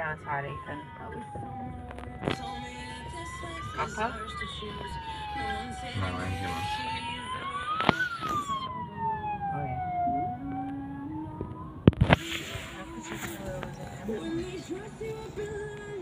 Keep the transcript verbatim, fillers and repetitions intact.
outside, Ethan. Papa? My ambulance. Oh, yeah. How could you tell it was an ambulance?